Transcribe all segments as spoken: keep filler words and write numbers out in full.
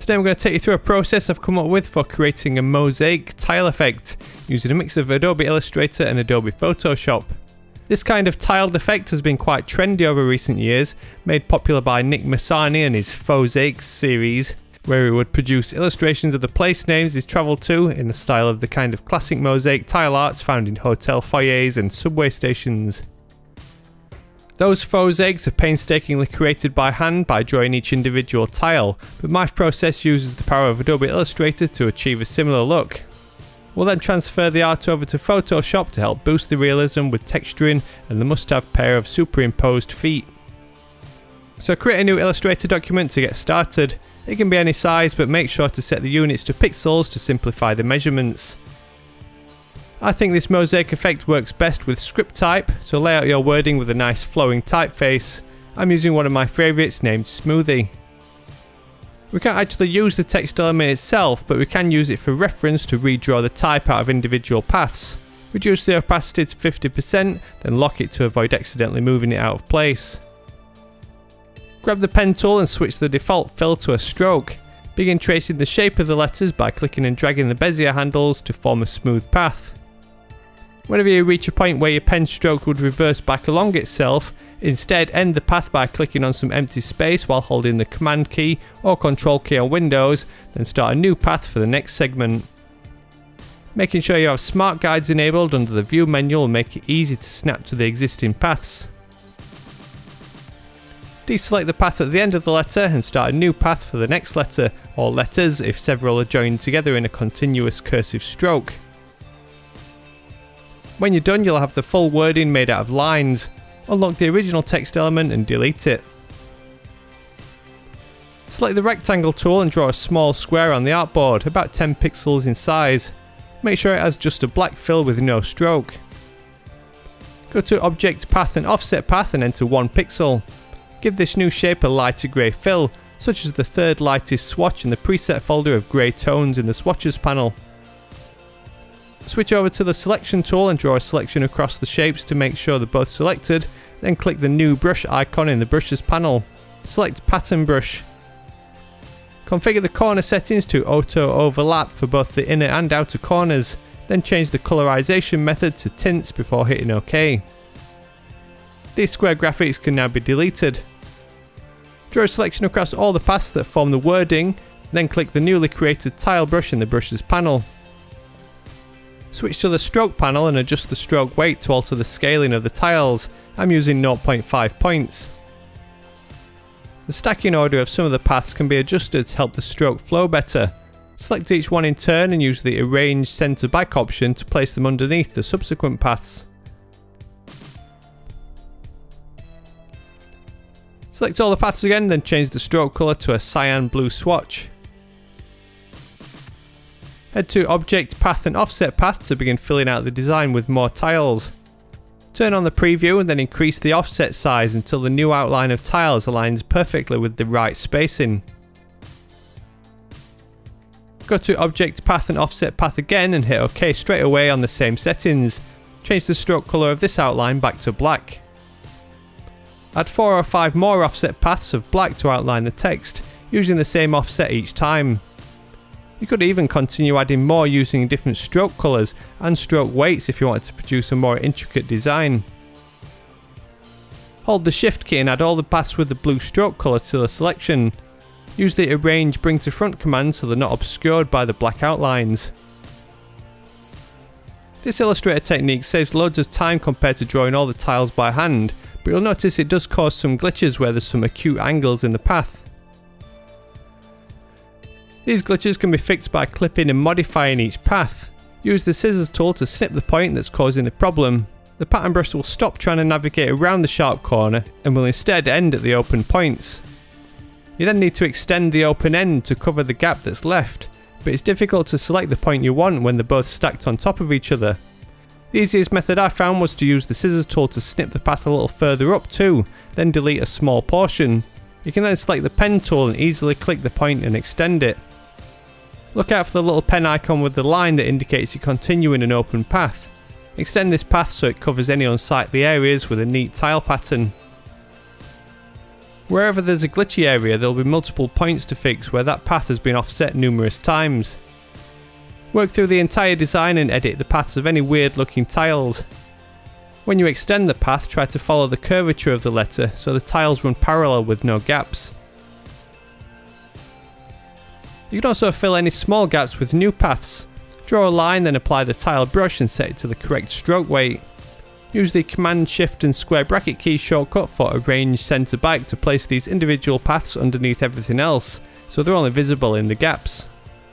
Today I'm going to take you through a process I've come up with for creating a mosaic tile effect using a mix of Adobe Illustrator and Adobe Photoshop. This kind of tiled effect has been quite trendy over recent years, made popular by Nick Misani and his Fauxsaics series, where he would produce illustrations of the place names he's travelled to in the style of the kind of classic mosaic tile arts found in hotel foyers and subway stations. Those Fauxsaics are painstakingly created by hand by drawing each individual tile, but my process uses the power of Adobe Illustrator to achieve a similar look. We'll then transfer the art over to Photoshop to help boost the realism with texturing and the must-have pair of superimposed feet. So create a new Illustrator document to get started. It can be any size, but make sure to set the units to pixels to simplify the measurements. I think this mosaic effect works best with script type, so lay out your wording with a nice flowing typeface. I'm using one of my favourites named Smoothie. We can't actually use the text element itself, but we can use it for reference to redraw the type out of individual paths. Reduce the opacity to fifty percent, then lock it to avoid accidentally moving it out of place. Grab the pen tool and switch the default fill to a stroke. Begin tracing the shape of the letters by clicking and dragging the bezier handles to form a smooth path. Whenever you reach a point where your pen stroke would reverse back along itself, instead end the path by clicking on some empty space while holding the command key or control key on Windows, then start a new path for the next segment. Making sure you have smart guides enabled under the view menu will make it easy to snap to the existing paths. Deselect the path at the end of the letter and start a new path for the next letter, or letters if several are joined together in a continuous cursive stroke. When you're done, you'll have the full wording made out of lines. Unlock the original text element and delete it. Select the rectangle tool and draw a small square on the artboard, about ten pixels in size. Make sure it has just a black fill with no stroke. Go to Object, Path and Offset Path and enter one pixel. Give this new shape a lighter grey fill, such as the third lightest swatch in the preset folder of grey tones in the swatches panel. Switch over to the selection tool and draw a selection across the shapes to make sure they're both selected, then click the new brush icon in the brushes panel. Select pattern brush. Configure the corner settings to auto overlap for both the inner and outer corners, then change the colorization method to tints before hitting OK. These square graphics can now be deleted. Draw a selection across all the paths that form the wording, then click the newly created tile brush in the brushes panel. Switch to the stroke panel and adjust the stroke weight to alter the scaling of the tiles. I'm using zero point five points. The stacking order of some of the paths can be adjusted to help the stroke flow better. Select each one in turn and use the Arrange Center Back option to place them underneath the subsequent paths. Select all the paths again, then change the stroke colour to a cyan blue swatch. Head to Object, Path and Offset Path to begin filling out the design with more tiles. Turn on the preview and then increase the offset size until the new outline of tiles aligns perfectly with the right spacing. Go to Object, Path and Offset Path again and hit OK straight away on the same settings. Change the stroke colour of this outline back to black. Add four or five more offset paths of black to outline the text, using the same offset each time. You could even continue adding more using different stroke colours and stroke weights if you wanted to produce a more intricate design. Hold the Shift key and add all the paths with the blue stroke colour to the selection. Use the Arrange Bring to Front command so they're not obscured by the black outlines. This Illustrator technique saves loads of time compared to drawing all the tiles by hand, but you'll notice it does cause some glitches where there's some acute angles in the path. These glitches can be fixed by clipping and modifying each path. Use the scissors tool to snip the point that's causing the problem. The pattern brush will stop trying to navigate around the sharp corner and will instead end at the open points. You then need to extend the open end to cover the gap that's left, but it's difficult to select the point you want when they're both stacked on top of each other. The easiest method I found was to use the scissors tool to snip the path a little further up too, then delete a small portion. You can then select the pen tool and easily click the point and extend it. Look out for the little pen icon with the line that indicates you continue in an open path. Extend this path so it covers any unsightly areas with a neat tile pattern. Wherever there's a glitchy area, there will be multiple points to fix where that path has been offset numerous times. Work through the entire design and edit the paths of any weird looking tiles. When you extend the path, try to follow the curvature of the letter so the tiles run parallel with no gaps. You can also fill any small gaps with new paths. Draw a line, then apply the tile brush and set it to the correct stroke weight. Use the Command Shift and square bracket key shortcut for Arrange Center Back to place these individual paths underneath everything else, so they're only visible in the gaps.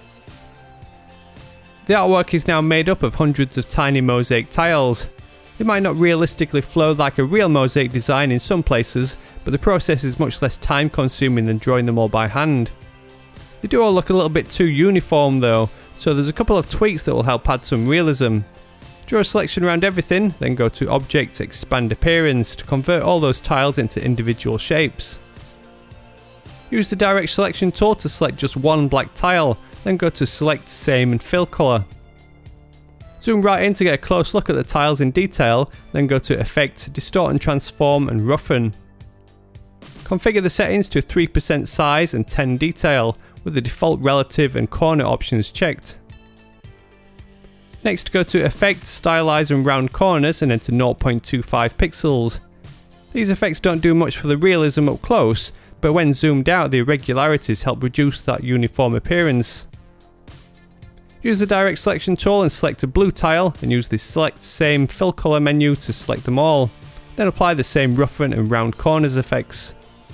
The artwork is now made up of hundreds of tiny mosaic tiles. They might not realistically flow like a real mosaic design in some places, but the process is much less time consuming than drawing them all by hand. They do all look a little bit too uniform though, so there's a couple of tweaks that will help add some realism. Draw a selection around everything, then go to Object, Expand Appearance to convert all those tiles into individual shapes. Use the Direct Selection tool to select just one black tile, then go to Select, Same and Fill Color. Zoom right in to get a close look at the tiles in detail, then go to Effect, Distort and Transform and Roughen. Configure the settings to three percent size and ten detail, with the default relative and corner options checked. Next, go to Effect, Stylize and Round Corners and enter zero point two five pixels. These effects don't do much for the realism up close, but when zoomed out the irregularities help reduce that uniform appearance. Use the Direct Selection tool and select a blue tile and use the Select, Same, Fill Color menu to select them all. Then apply the same Roughen and Round Corners effects.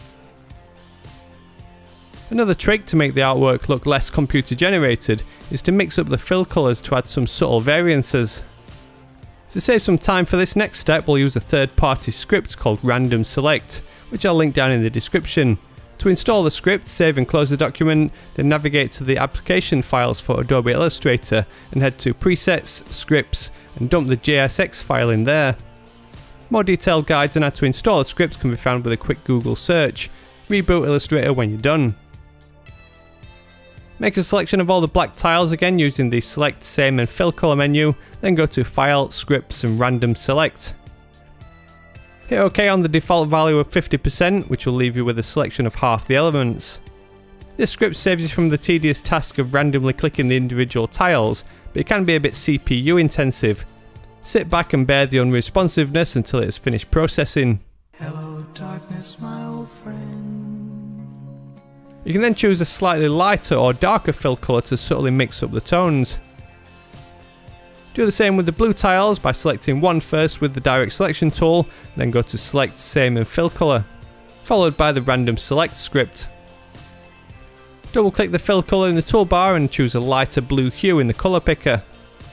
Another trick to make the artwork look less computer generated is to mix up the fill colours to add some subtle variances. To save some time for this next step, we'll use a third party script called Random Select, which I'll link down in the description. To install the script, save and close the document, then navigate to the application files for Adobe Illustrator and head to Presets, Scripts and dump the J S X file in there. More detailed guides on how to install a script can be found with a quick Google search. Reboot Illustrator when you're done. Make a selection of all the black tiles again using the Select, Same and Fill Color menu, then go to File, Scripts and Random Select. Hit OK on the default value of fifty percent, which will leave you with a selection of half the elements. This script saves you from the tedious task of randomly clicking the individual tiles, but it can be a bit C P U intensive. Sit back and bear the unresponsiveness until it has finished processing. Hello darkness, my old friend. You can then choose a slightly lighter or darker fill colour to subtly mix up the tones. Do the same with the blue tiles by selecting one first with the Direct Selection tool, then go to Select, Same and Fill Color, followed by the Random Select script. Double click the fill colour in the toolbar and choose a lighter blue hue in the colour picker.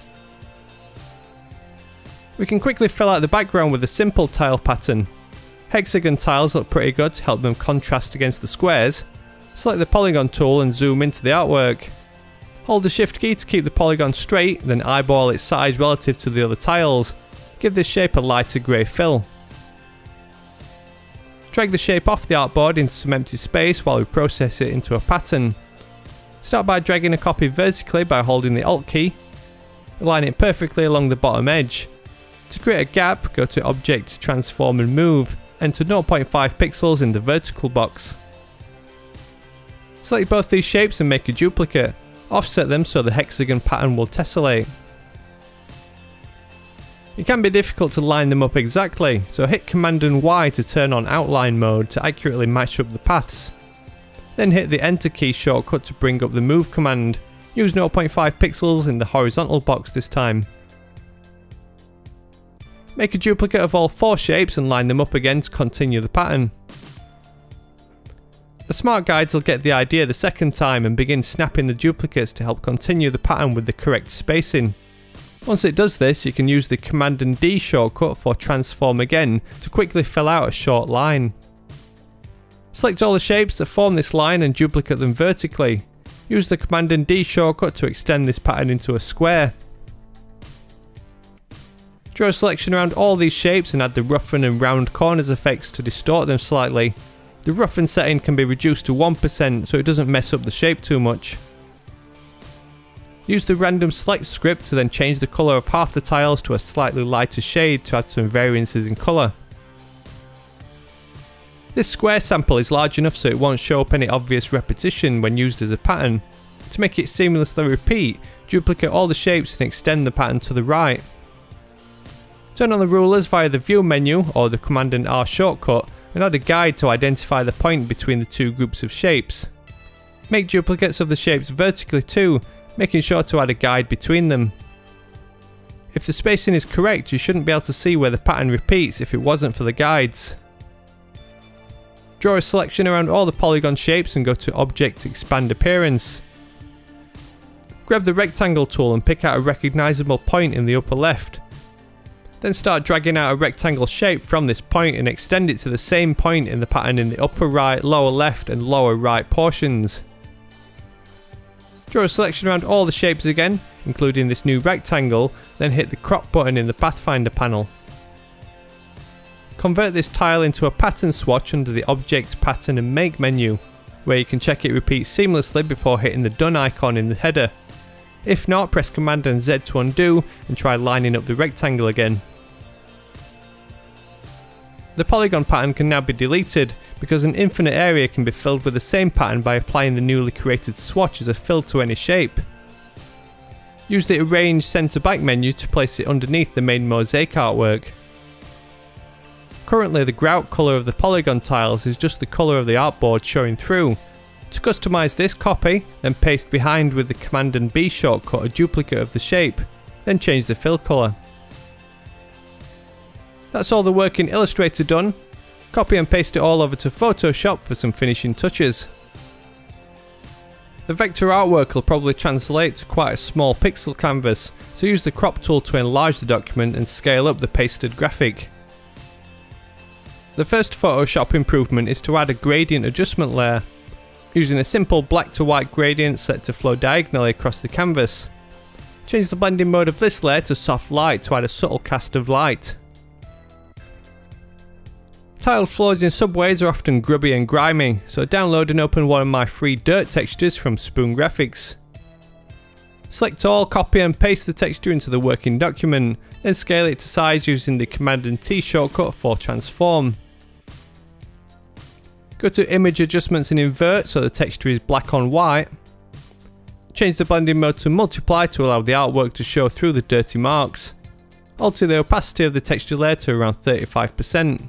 We can quickly fill out the background with a simple tile pattern. Hexagon tiles look pretty good to help them contrast against the squares. Select the polygon tool and zoom into the artwork. Hold the shift key to keep the polygon straight, then eyeball its size relative to the other tiles. Give this shape a lighter grey fill. Drag the shape off the artboard into some empty space while we process it into a pattern. Start by dragging a copy vertically by holding the Alt key. Align it perfectly along the bottom edge. To create a gap, go to Object, Transform and Move. Enter zero point five pixels in the vertical box. Select both these shapes and make a duplicate. Offset them so the hexagon pattern will tessellate. It can be difficult to line them up exactly, so hit Command and Y to turn on outline mode to accurately match up the paths. Then hit the Enter key shortcut to bring up the Move command. Use zero point five pixels in the horizontal box this time. Make a duplicate of all four shapes and line them up again to continue the pattern. The smart guides will get the idea the second time and begin snapping the duplicates to help continue the pattern with the correct spacing. Once it does this, you can use the Command and D shortcut for Transform again to quickly fill out a short line. Select all the shapes that form this line and duplicate them vertically. Use the Command and D shortcut to extend this pattern into a square. Draw a selection around all these shapes and add the Roughen and Round Corners effects to distort them slightly. The roughen setting can be reduced to one percent so it doesn't mess up the shape too much. Use the Random Select script to then change the colour of half the tiles to a slightly lighter shade to add some variances in colour. This square sample is large enough so it won't show up any obvious repetition when used as a pattern. To make it seamlessly repeat, duplicate all the shapes and extend the pattern to the right. Turn on the rulers via the View menu or the Command and R shortcut and add a guide to identify the point between the two groups of shapes. Make duplicates of the shapes vertically too, making sure to add a guide between them. If the spacing is correct, you shouldn't be able to see where the pattern repeats if it wasn't for the guides. Draw a selection around all the polygon shapes and go to Object, Expand Appearance. Grab the rectangle tool and pick out a recognisable point in the upper left. Then start dragging out a rectangle shape from this point and extend it to the same point in the pattern in the upper right, lower left and lower right portions. Draw a selection around all the shapes again, including this new rectangle, then hit the crop button in the Pathfinder panel. Convert this tile into a pattern swatch under the Object, Pattern and Make menu, where you can check it repeats seamlessly before hitting the Done icon in the header. If not, press Command and Z to undo and try lining up the rectangle again. The polygon pattern can now be deleted because an infinite area can be filled with the same pattern by applying the newly created swatch as a fill to any shape. Use the Arrange Center Back menu to place it underneath the main mosaic artwork. Currently the grout colour of the polygon tiles is just the colour of the artboard showing through. To customise this, copy, then paste behind with the Command and B shortcut a duplicate of the shape, then change the fill colour. That's all the work in Illustrator done. Copy and paste it all over to Photoshop for some finishing touches. The vector artwork will probably translate to quite a small pixel canvas, so use the crop tool to enlarge the document and scale up the pasted graphic. The first Photoshop improvement is to add a gradient adjustment layer, using a simple black to white gradient set to flow diagonally across the canvas. Change the blending mode of this layer to soft light to add a subtle cast of light. Tiled floors in subways are often grubby and grimy, so download and open one of my free dirt textures from Spoon Graphics. Select all, copy and paste the texture into the working document, then scale it to size using the Command and T shortcut for transform. Go to Image Adjustments and invert so the texture is black on white. Change the blending mode to multiply to allow the artwork to show through the dirty marks. Alter the opacity of the texture layer to around thirty-five percent.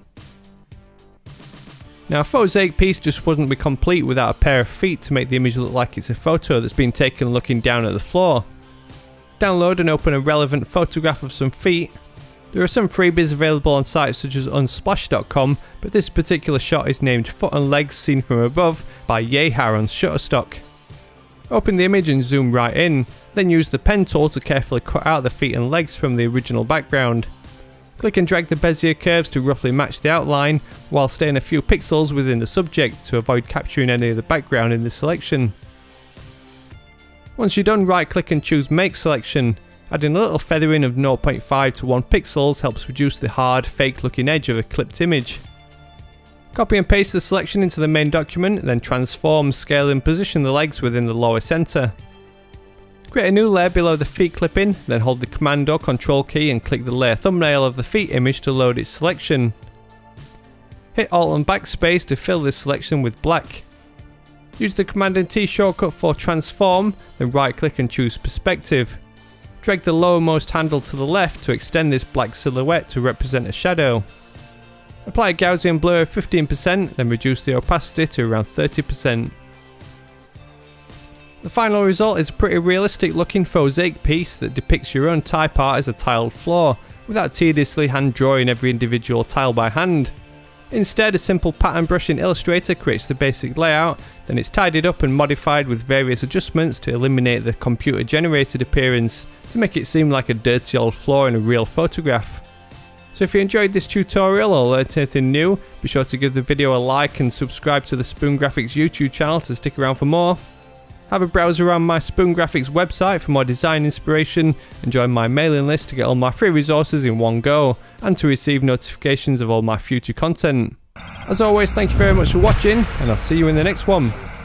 Now a Fauxsaic piece just wouldn't be complete without a pair of feet to make the image look like it's a photo that's been taken looking down at the floor. Download and open a relevant photograph of some feet. There are some freebies available on sites such as unsplash dot com, but this particular shot is named Foot and Legs Seen From Above by Yehar on Shutterstock. Open the image and zoom right in, then use the pen tool to carefully cut out the feet and legs from the original background. Click and drag the Bezier curves to roughly match the outline, while staying a few pixels within the subject to avoid capturing any of the background in the selection. Once you're done, right click and choose Make Selection. Adding a little feathering of zero point five to one pixels helps reduce the hard, fake looking edge of a clipped image. Copy and paste the selection into the main document, then transform, scale and position the legs within the lower centre. Create a new layer below the feet clipping, then hold the Command or Control key and click the layer thumbnail of the feet image to load its selection. Hit Alt and Backspace to fill this selection with black. Use the Command and T shortcut for transform, then right click and choose perspective. Drag the lowermost handle to the left to extend this black silhouette to represent a shadow. Apply a Gaussian blur of fifteen percent, then reduce the opacity to around thirty percent. The final result is a pretty realistic looking Fauxsaic piece that depicts your own type art as a tiled floor, without tediously hand drawing every individual tile by hand. Instead, a simple pattern brush in Illustrator creates the basic layout, then it's tidied up and modified with various adjustments to eliminate the computer generated appearance to make it seem like a dirty old floor in a real photograph. So if you enjoyed this tutorial or learned anything new, be sure to give the video a like and subscribe to the Spoon Graphics YouTube channel to stick around for more. Have a browse around my Spoon Graphics website for more design inspiration, and join my mailing list to get all my free resources in one go, and to receive notifications of all my future content. As always, thank you very much for watching, and I'll see you in the next one.